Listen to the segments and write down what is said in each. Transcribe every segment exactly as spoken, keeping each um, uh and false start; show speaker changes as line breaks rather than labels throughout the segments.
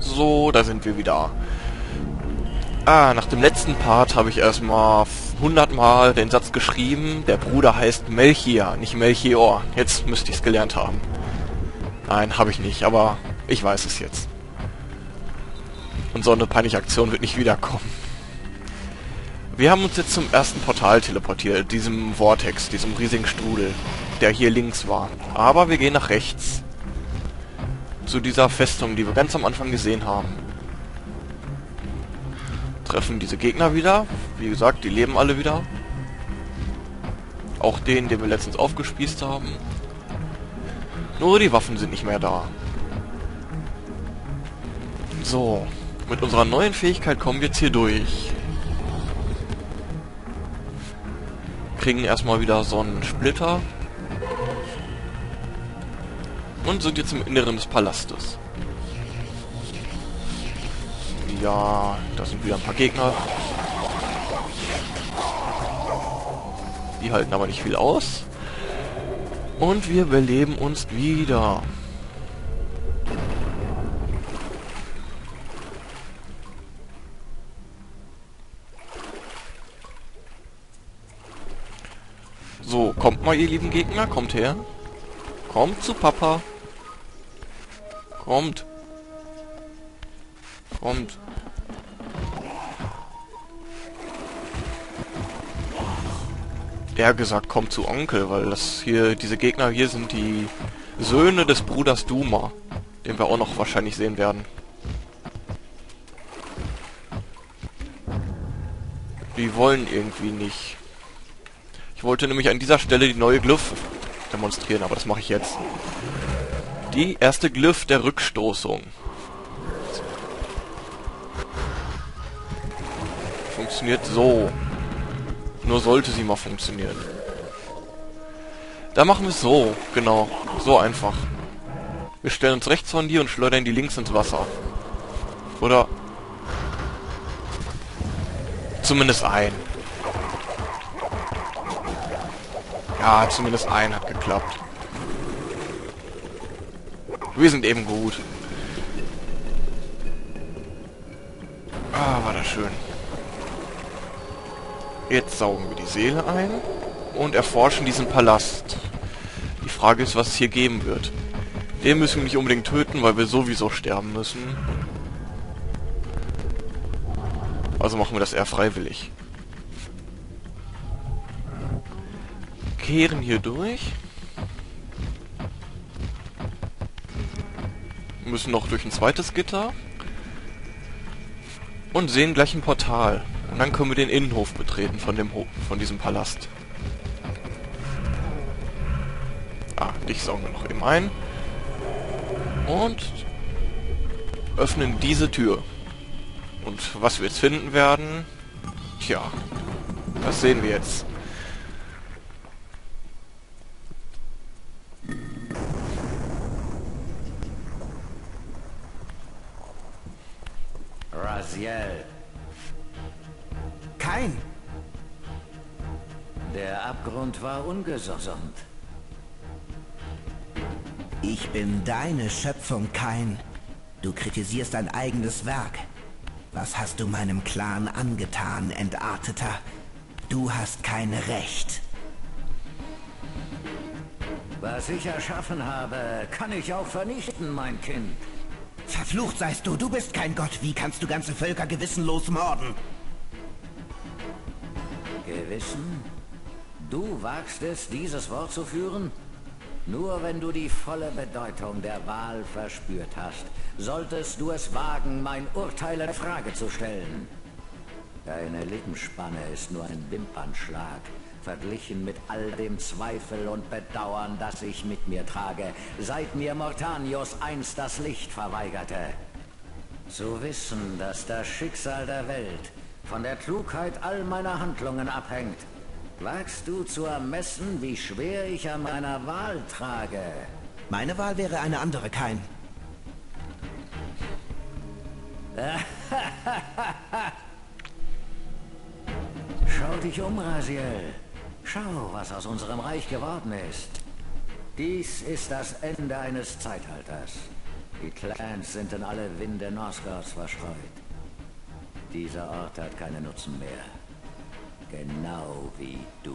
So, da sind wir wieder. Ah, nach dem letzten Part habe ich erstmal hundert Mal den Satz geschrieben, der Bruder heißt Melchior, nicht Melchior. Jetzt müsste ich es gelernt haben. Nein, habe ich nicht, aber ich weiß es jetzt. Und so eine peinliche Aktion wird nicht wiederkommen. Wir haben uns jetzt zum ersten Portal teleportiert, diesem Vortex, diesem riesigen Strudel, der hier links war. Aber wir gehen nach rechts. Zu dieser Festung, die wir ganz am Anfang gesehen haben. Treffen diese Gegner wieder. Wie gesagt, die leben alle wieder. Auch den, den wir letztens aufgespießt haben. Nur die Waffen sind nicht mehr da. So, mit unserer neuen Fähigkeit kommen wir jetzt hier durch. Kriegen erstmal wieder so einen Splitter. Und sind jetzt im Inneren des Palastes. Ja, da sind wieder ein paar Gegner. Die halten aber nicht viel aus. Und wir beleben uns wieder. So, kommt mal, ihr lieben Gegner, kommt her. Kommt zu Papa. Kommt. Kommt. Eher gesagt, kommt zu Onkel, weil das hier, diese Gegner hier sind die Söhne des Bruders Duma, den wir auch noch wahrscheinlich sehen werden. Die wollen irgendwie nicht. Ich wollte nämlich an dieser Stelle die neue Glyph demonstrieren, aber das mache ich jetzt. Die erste Glyph der Rückstoßung. Funktioniert so. Nur sollte sie mal funktionieren. Da machen wir es so, genau. So einfach. Wir stellen uns rechts von dir und schleudern die links ins Wasser. Oder zumindest ein. Ja, zumindest ein hat geklappt. Wir sind eben gut. Ah, war das schön. Jetzt saugen wir die Seele ein und erforschen diesen Palast. Die Frage ist, was es hier geben wird. Den müssen wir nicht unbedingt töten, weil wir sowieso sterben müssen. Also machen wir das eher freiwillig. Kehren hier durch. Müssen noch durch ein zweites Gitter. Und sehen gleich ein Portal. Und dann können wir den Innenhof betreten von dem Ho von diesem Palast. Ah, dich saugen wir noch eben ein. Und öffnen diese Tür. Und was wir jetzt finden werden, tja, das sehen wir jetzt.
Raziel.
Kain!
Der Abgrund war ungesund.
Ich bin deine Schöpfung, Kain. Du kritisierst dein eigenes Werk. Was hast du meinem Clan angetan, Entarteter? Du hast kein Recht.
Was ich erschaffen habe, kann ich auch vernichten, mein Kind.
Verflucht seist du, du bist kein Gott. Wie kannst du ganze Völker gewissenlos morden?
Gewissen? Du wagst es, dieses Wort zu führen? Nur wenn du die volle Bedeutung der Wahl verspürt hast, solltest du es wagen, mein Urteil in Frage zu stellen. Deine Lebensspanne ist nur ein Wimpernschlag, verglichen mit all dem Zweifel und Bedauern, das ich mit mir trage, seit mir Mortanius einst das Licht verweigerte. Zu wissen, dass das Schicksal der Welt von der Klugheit all meiner Handlungen abhängt. Wagst du zu ermessen, wie schwer ich an meiner Wahl trage?
Meine Wahl wäre eine andere, Kain.
Schau dich um, Raziel. Schau, was aus unserem Reich geworden ist. Dies ist das Ende eines Zeitalters. Die Clans sind in alle Winde Nosgoths verstreut. Dieser Ort hat keinen Nutzen mehr. Genau wie du.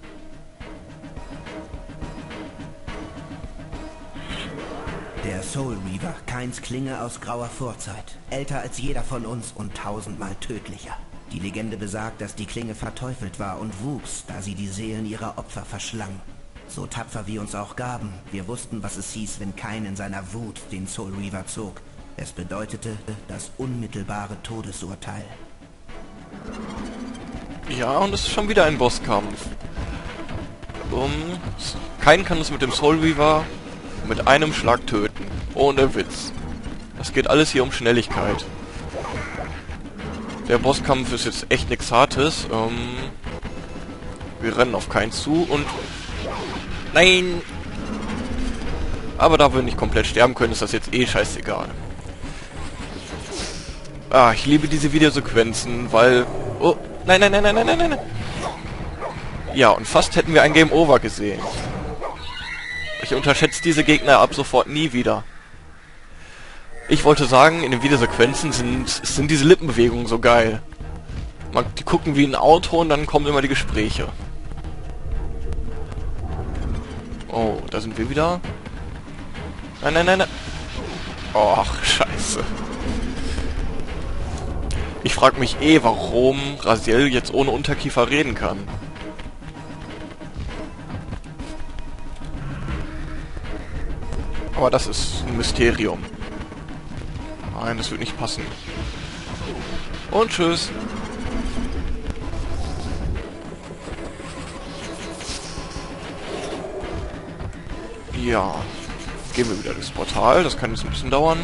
Der Soul Reaver, Kains Klinge aus grauer Vorzeit. Älter als jeder von uns und tausendmal tödlicher. Die Legende besagt, dass die Klinge verteufelt war und wuchs, da sie die Seelen ihrer Opfer verschlang. So tapfer wir uns auch gaben, wir wussten, was es hieß, wenn Kain in seiner Wut den Soul Reaver zog. Es bedeutete das unmittelbare Todesurteil.
Ja, und es ist schon wieder ein Bosskampf. Um, Kain kann uns mit dem Soul Reaver mit einem Schlag töten. Ohne Witz. Das geht alles hier um Schnelligkeit. Der Bosskampf ist jetzt echt nichts Hartes. Ähm, wir rennen auf Kain zu und... Nein! Aber da wir nicht komplett sterben können, ist das jetzt eh scheißegal. Ah, ich liebe diese Videosequenzen, weil... Oh, nein, nein, nein, nein, nein, nein, nein. Ja, und fast hätten wir ein Game Over gesehen. Ich unterschätze diese Gegner ab sofort nie wieder. Ich wollte sagen, in den Videosequenzen sind, sind diese Lippenbewegungen so geil. Man, die gucken wie ein Auto und dann kommen immer die Gespräche. Oh, da sind wir wieder. Nein, nein, nein, nein. Och, scheiße. Ich frage mich eh, warum Raziel jetzt ohne Unterkiefer reden kann. Aber das ist ein Mysterium. Nein, das wird nicht passen. Und tschüss. Ja. Gehen wir wieder durchs Portal. Das kann jetzt ein bisschen dauern.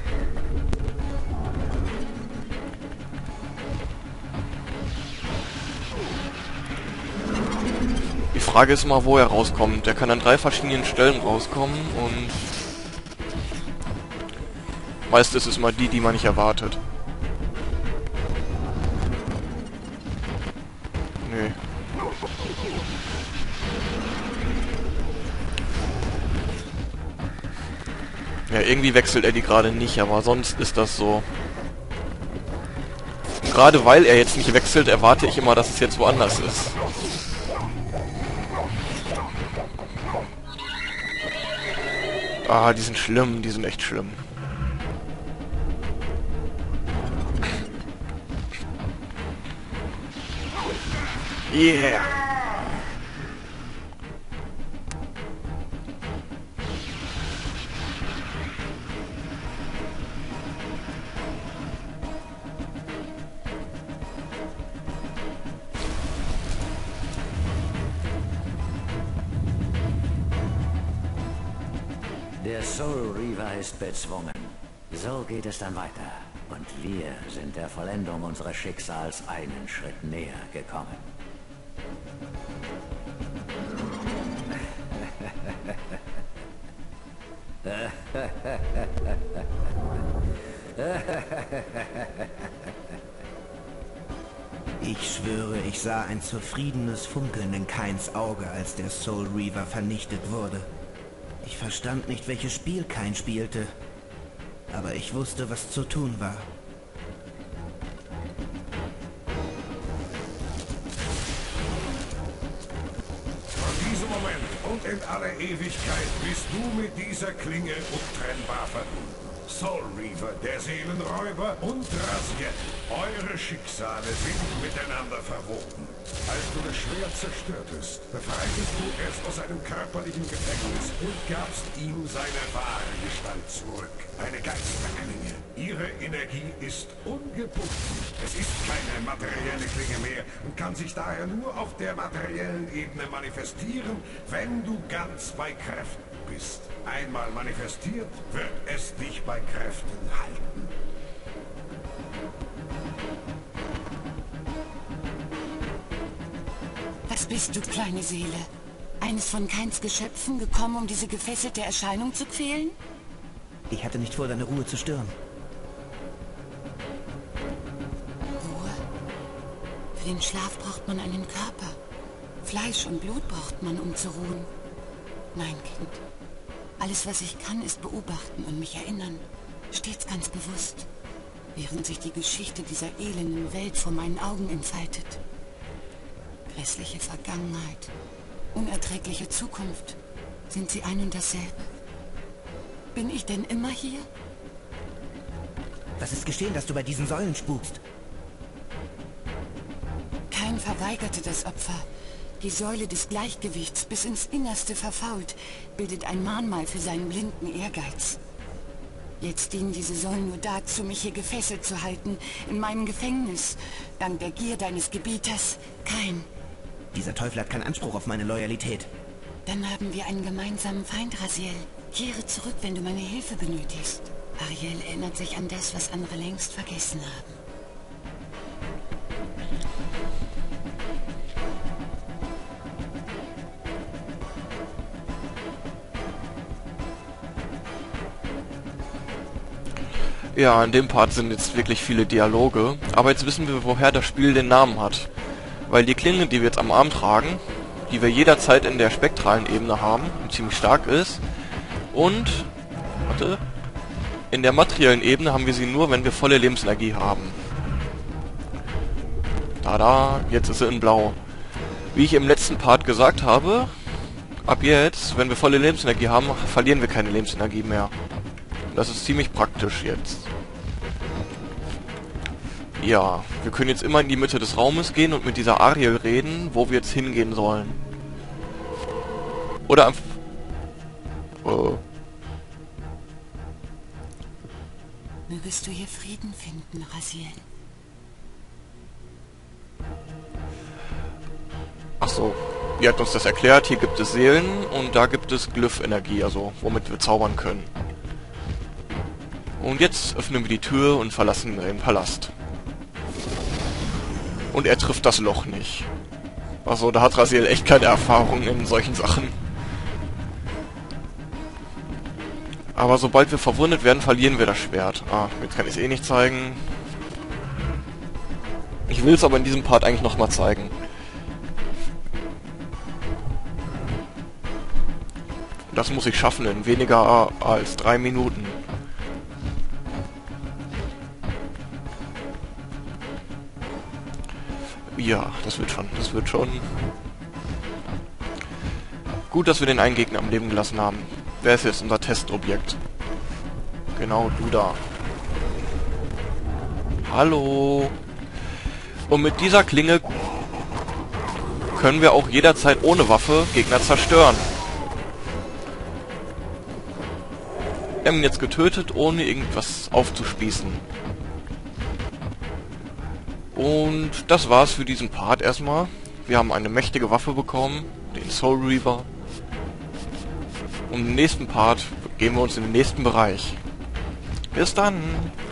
Die Frage ist immer, wo er rauskommt. Der kann an drei verschiedenen Stellen rauskommen und... meist ist es mal die, die man nicht erwartet. Nö. Ja, irgendwie wechselt er die gerade nicht, aber sonst ist das so. Und gerade weil er jetzt nicht wechselt, erwarte ich immer, dass es jetzt woanders ist. Ah, die sind schlimm, die sind echt schlimm. Yeah!
Der Soul Reaver ist bezwungen. So geht es dann weiter. Und wir sind der Vollendung unseres Schicksals einen Schritt näher gekommen.
Ich schwöre, ich sah ein zufriedenes Funkeln in Kains Auge, als der Soul Reaver vernichtet wurde. Ich verstand nicht, welches Spiel Kain spielte, aber ich wusste, was zu tun war.
Von diesem Moment und in aller Ewigkeit bist du mit dieser Klinge untrennbar verbunden. Soul Reaver, der Seelenräuber und Raziel. Eure Schicksale sind miteinander verwoben. Als du das Schwert zerstörtest, befreitest du es aus seinem körperlichen Gefängnis und gabst ihm seine wahre Gestalt zurück. Eine Geisterklinge. Ihre Energie ist ungebunden. Es ist keine materielle Klinge mehr und kann sich daher nur auf der materiellen Ebene manifestieren, wenn du ganz bei Kräften bist. Einmal manifestiert, wird es dich bei Kräften halten.
Was bist du, kleine Seele? Eines von Kains Geschöpfen gekommen, um diese gefesselte Erscheinung zu quälen?
Ich hatte nicht vor, deine Ruhe zu stören.
Ruhe? Für den Schlaf braucht man einen Körper. Fleisch und Blut braucht man, um zu ruhen. Nein, Kind. Alles, was ich kann, ist beobachten und mich erinnern. Stets ganz bewusst. Während sich die Geschichte dieser elenden Welt vor meinen Augen entfaltet. Grässliche Vergangenheit, unerträgliche Zukunft. Sind sie ein und dasselbe? Bin ich denn immer hier?
Was ist geschehen, dass du bei diesen Säulen spukst?
Kain verweigerte das Opfer. Die Säule des Gleichgewichts, bis ins Innerste verfault, bildet ein Mahnmal für seinen blinden Ehrgeiz. Jetzt dienen diese Säulen nur dazu, mich hier gefesselt zu halten, in meinem Gefängnis, dank der Gier deines Gebieters, Kain.
Dieser Teufel hat keinen Anspruch auf meine Loyalität.
Dann haben wir einen gemeinsamen Feind, Raziel. Kehre zurück, wenn du meine Hilfe benötigst. Ariel erinnert sich an das, was andere längst vergessen haben.
Ja, in dem Part sind jetzt wirklich viele Dialoge, aber jetzt wissen wir, woher das Spiel den Namen hat. Weil die Klinge, die wir jetzt am Arm tragen, die wir jederzeit in der spektralen Ebene haben, die ziemlich stark ist, und, warte, in der materiellen Ebene haben wir sie nur, wenn wir volle Lebensenergie haben. Tada, jetzt ist sie in blau. Wie ich im letzten Part gesagt habe, ab jetzt, wenn wir volle Lebensenergie haben, verlieren wir keine Lebensenergie mehr. Das ist ziemlich praktisch jetzt. Ja, wir können jetzt immer in die Mitte des Raumes gehen und mit dieser Ariel reden, wo wir jetzt hingehen sollen. Oder einfach... Oh.
Mögest du hier Frieden finden, Raziel?
Ach so, ihr habt uns das erklärt. Hier gibt es Seelen und da gibt es Glyph-Energie, also womit wir zaubern können. Und jetzt öffnen wir die Tür und verlassen den Palast. Und er trifft das Loch nicht. Also da hat Raziel echt keine Erfahrung in solchen Sachen. Aber sobald wir verwundet werden, verlieren wir das Schwert. Ah, jetzt kann ich es eh nicht zeigen. Ich will es aber in diesem Part eigentlich nochmal zeigen. Das muss ich schaffen in weniger als drei Minuten. Ja, das wird schon, das wird schon. Gut, dass wir den einen Gegner am Leben gelassen haben. Wer ist jetzt unser Testobjekt? Genau, du da. Hallo. Und mit dieser Klinge können wir auch jederzeit ohne Waffe Gegner zerstören. Wir haben ihn jetzt getötet, ohne irgendwas aufzuspießen. Und das war's für diesen Part erstmal. Wir haben eine mächtige Waffe bekommen, den Soul Reaver. Und im nächsten Part gehen wir uns in den nächsten Bereich. Bis dann!